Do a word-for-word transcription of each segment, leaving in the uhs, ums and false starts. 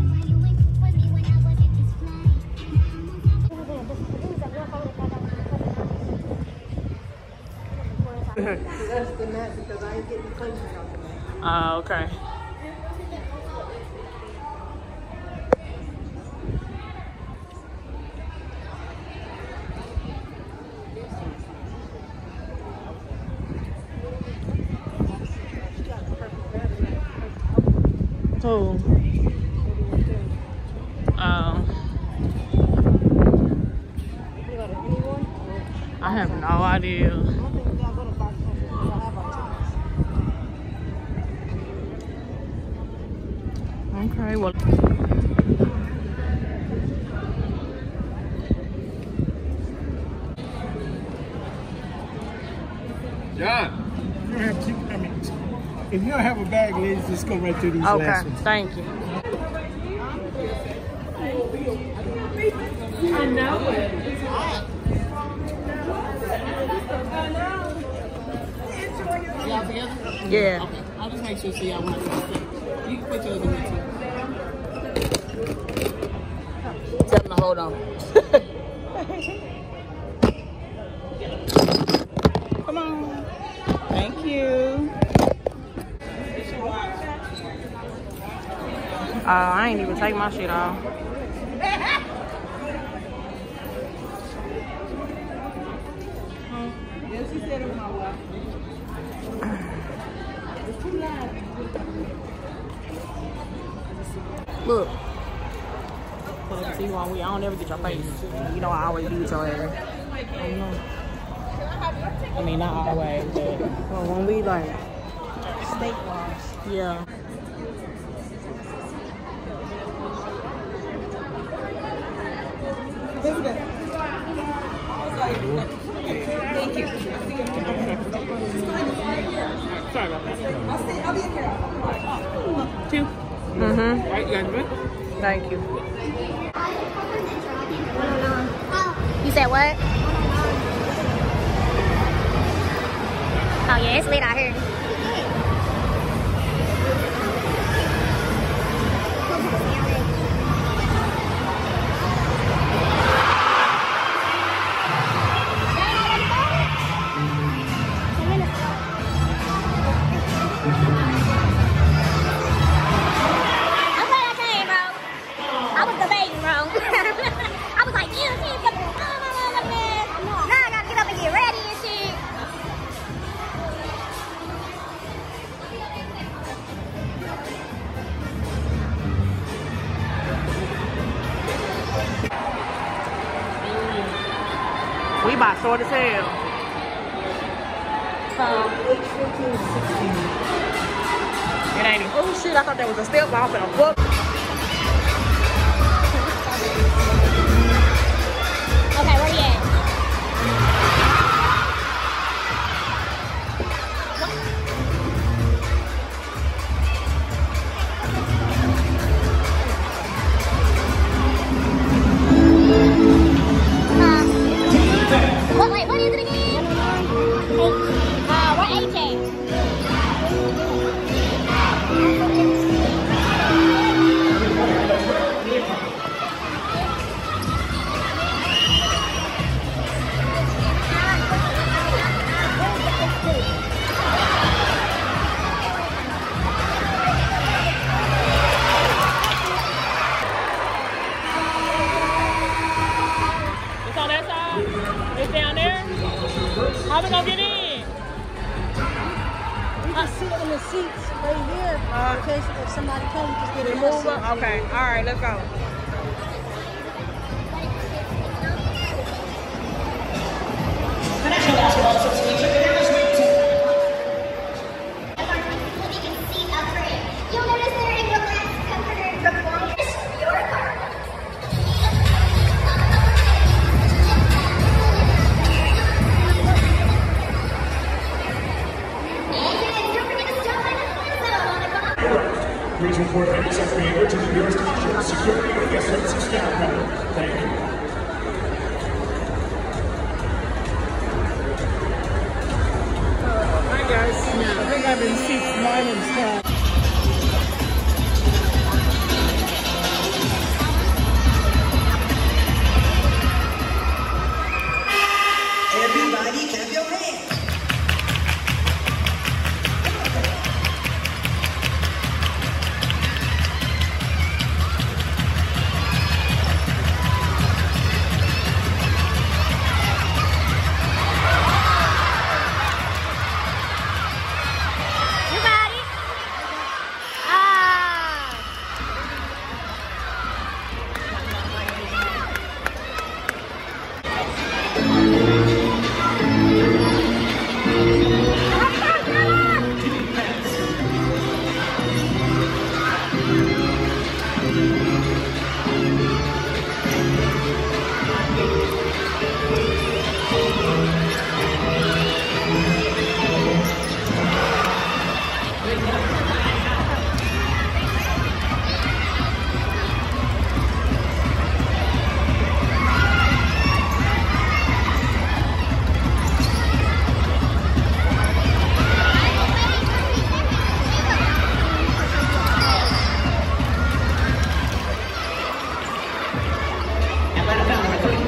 Less than that because I ain't getting the cleansing out of that. Ah, uh, okay. Who? Um, I have no idea. Okay, well. John. You don't have to, I mean, if you don't have a bag, ladies, just go right through these okay, lessons. Thank you. I know it. It's hot. Y'all together? Yeah. Okay. I'll just make sure so y'all want to see. You can put your other one too. Tell them to hold on. Come on. Thank you. Uh, I ain't even take my shit off. Yes, she said it was my wife. It's too loud. Look. See one we I don't ever get your face. You know I always do with your ass. I know. I mean not always, but well, when we like steak wash. Yeah. Thank you. Sorry about that. I'll see. I'll be here. Two. Mm-hmm. Right, you got it? Thank you. You said what? Oh yeah, it's lit out here. We about short as hell. Um, eight fifteen, sixteen. It ain't even. Oh shit, I thought that was a step off in a book. Okay, where you at? What, wait, what is it again? Uh, what age at? It's on that side? It's down there? How we gonna get in? You can sit in the seats right here Uh, in case if somebody comes, just get a Move up? Okay, alright, let's go. National Basketball Association. You'll notice there is a less comforter performance for your car. And don't forget to stop by the zone on the car. Please report any such behavior to the nearest station. Security or guest services staff member. Thank you. Hi guys. I think I'm in seats nine and ten.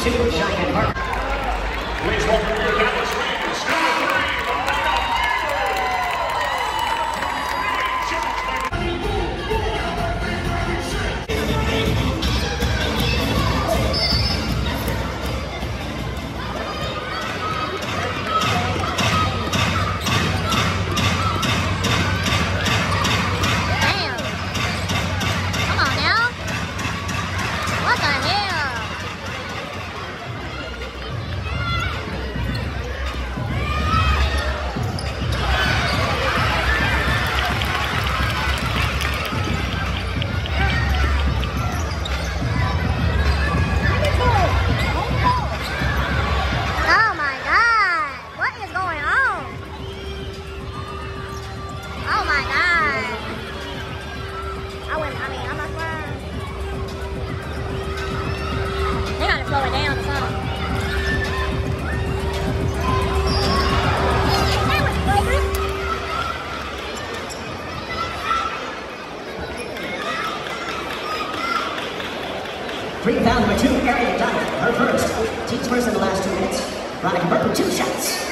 two, Cheyenne Park. Please welcome your Dallas Queens, number three, Three foul number two, Ariel Donald, her first. Team's first in the last two minutes. Veronica Burke with two shots.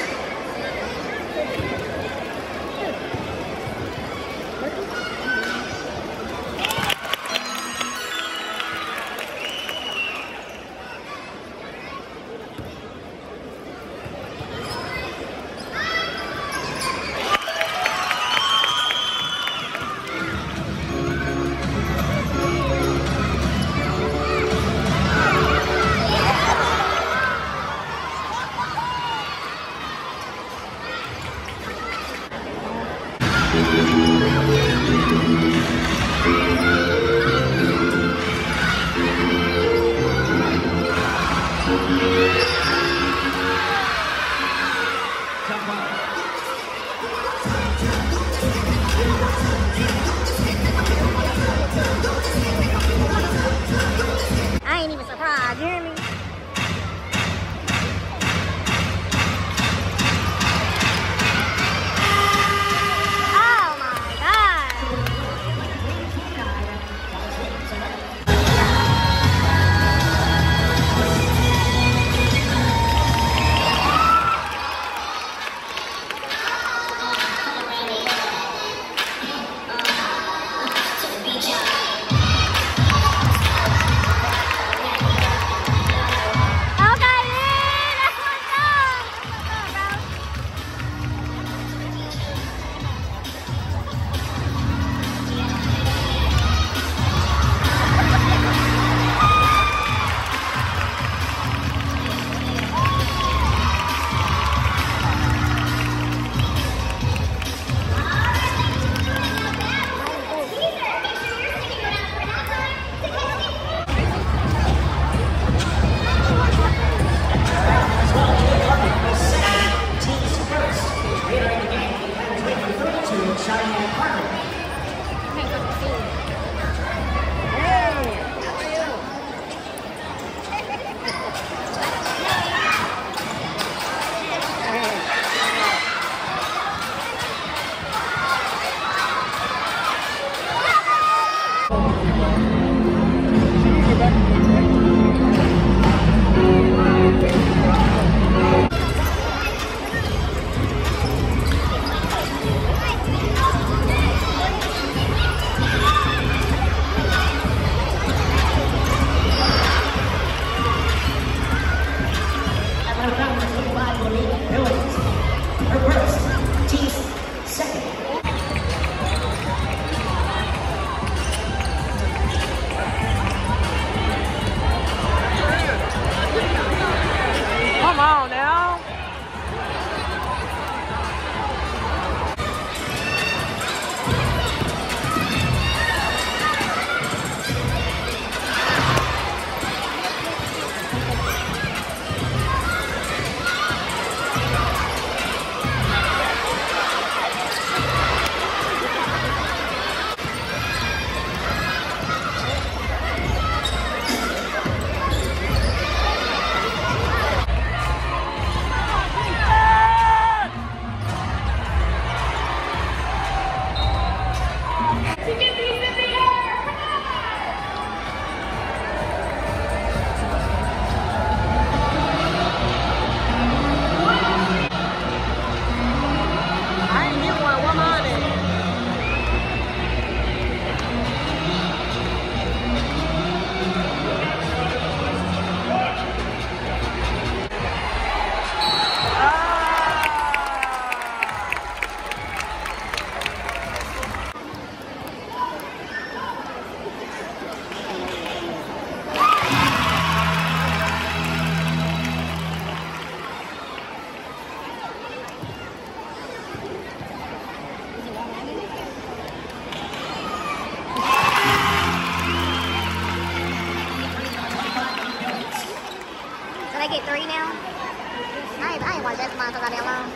now. I ain't, I ain't watched that mine so goddamn long.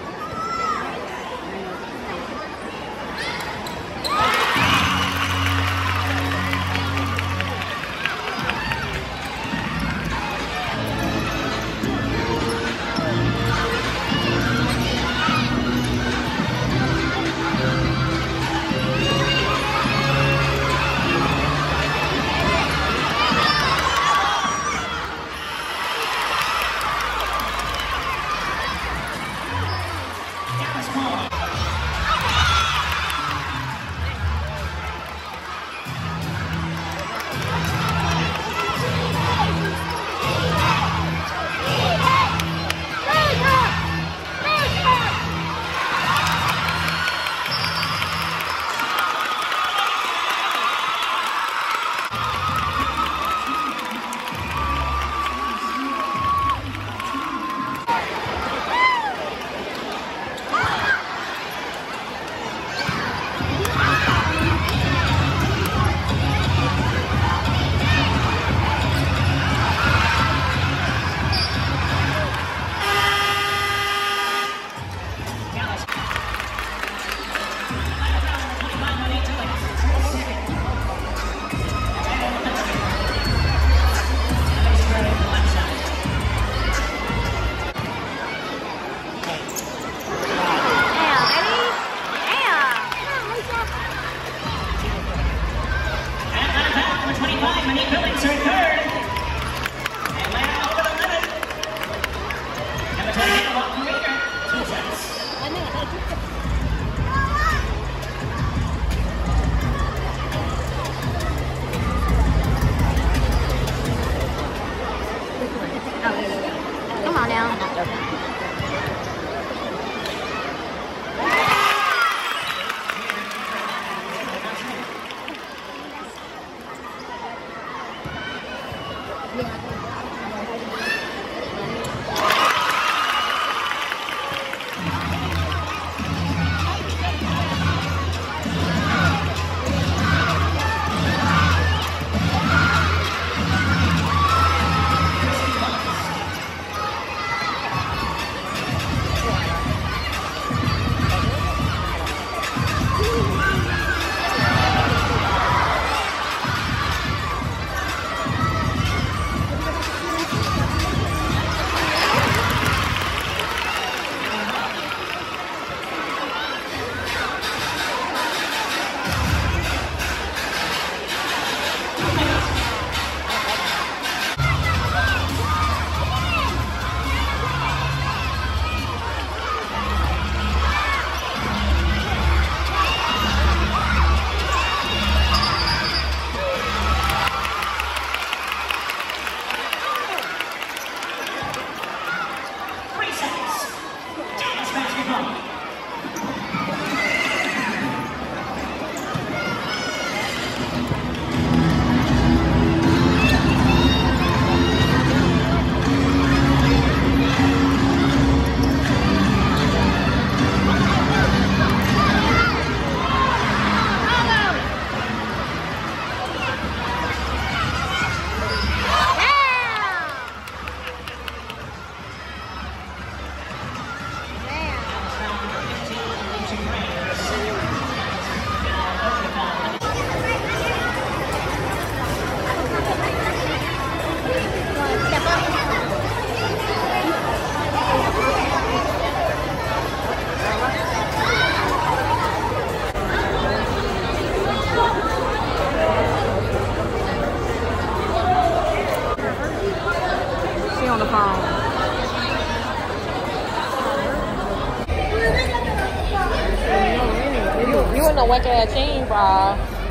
No whack ass team, bro.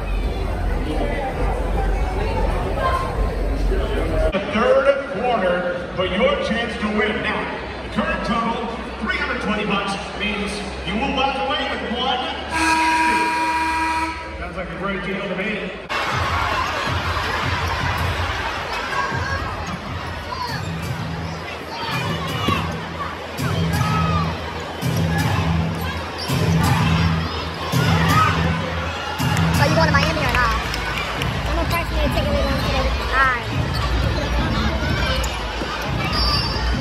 The third quarter for your chance to win. Now, the current total, three hundred twenty bucks, means you will walk away with one. Sounds like a great deal to me. So you going to Miami or not? I'm gonna personally take a little on today. Alright.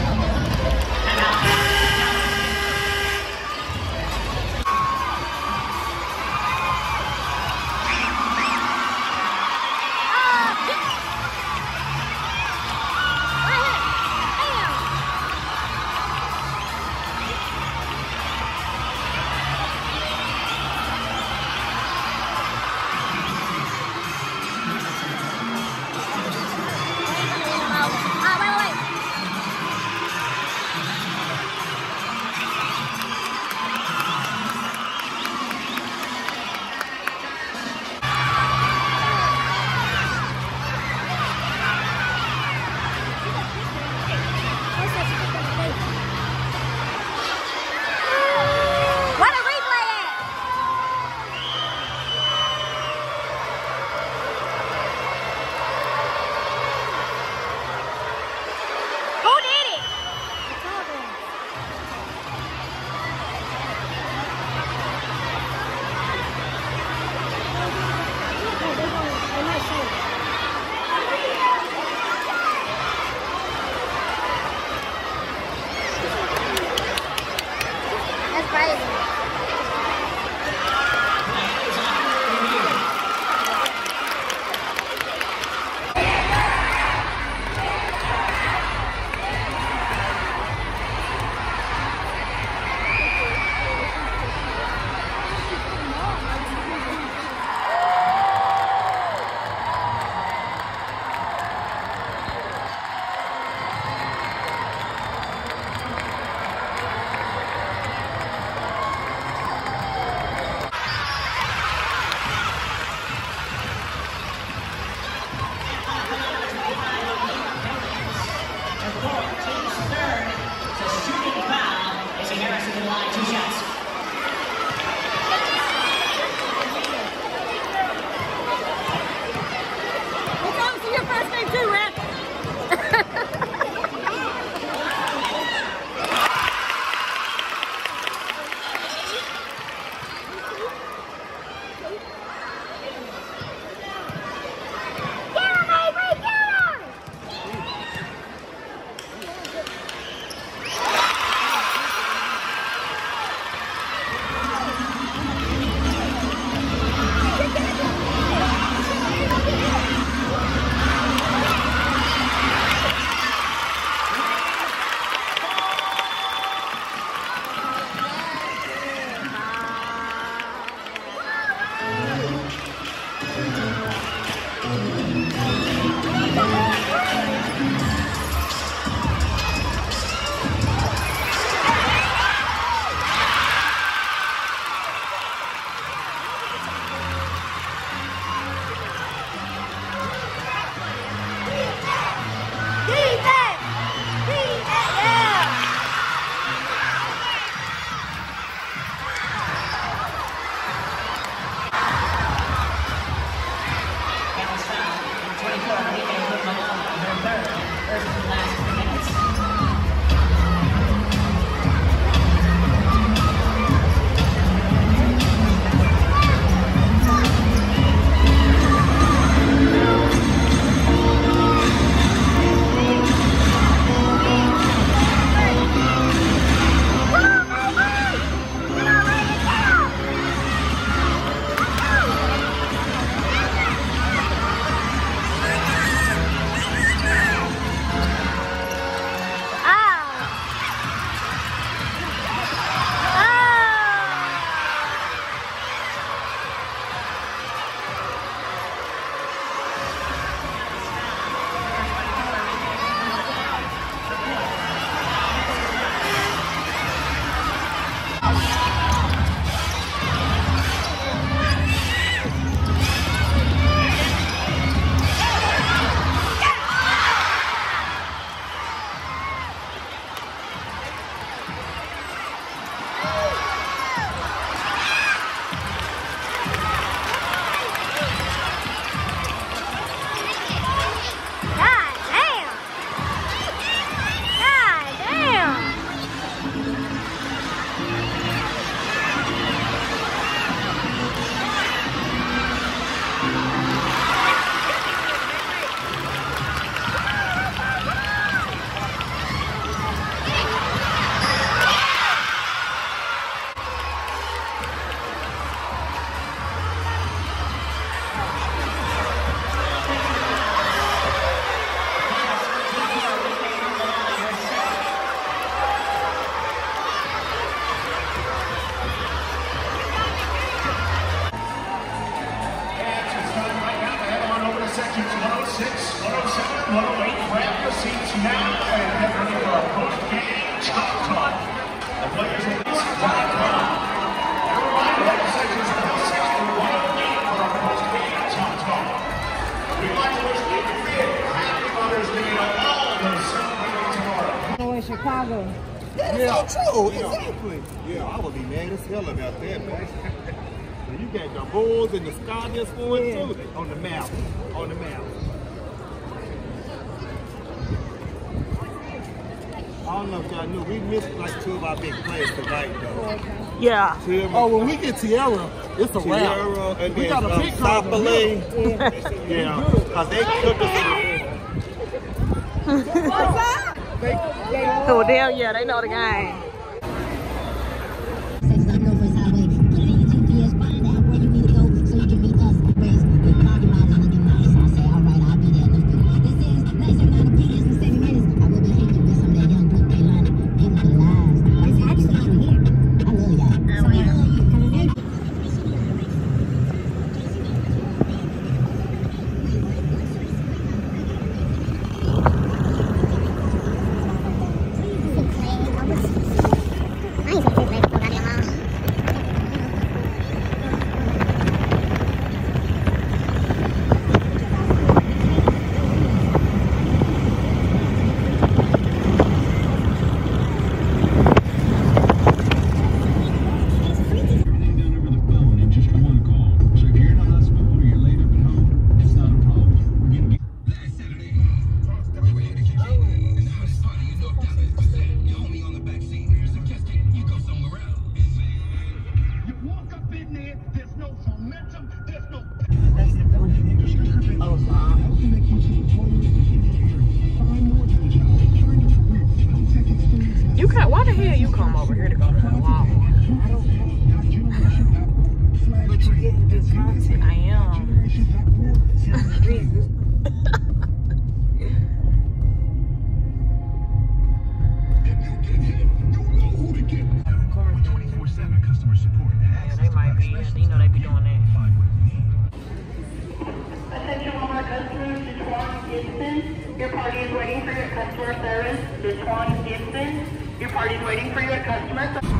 thirty for the last three minutes. Chicago. Yeah, true, exactly. Yeah, I would be mad as hell about that, man. You got the Bulls and the Scorpions for it too on the map. On the map. I don't know if y'all knew, we missed like two of our big plays tonight though. Yeah. Tiara, Oh, when we get Tiara, it's a Tiara, wrap. and We then got a um, big Sapole. Yeah. Yeah, because they took us in. Oh, damn, yeah, they know the game. You can't, why the hell you come over here to go to the Walmart? I don't know. But you're getting good content. I am. twenty-four seven customer support. Yeah, they might be. You know they be doing that. Attention Walmart customers, Dejuan Gibson. Your party is waiting for you at customer service. Dejuan Gibson. Your party is waiting for you at customer service.